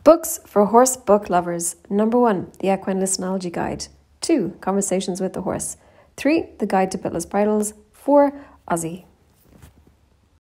Books for horse book lovers. Number 1, The Equine Listenology Guide. 2, Conversations with the Horse. 3, The Guide to Bitless Bridles. 4, Aussie.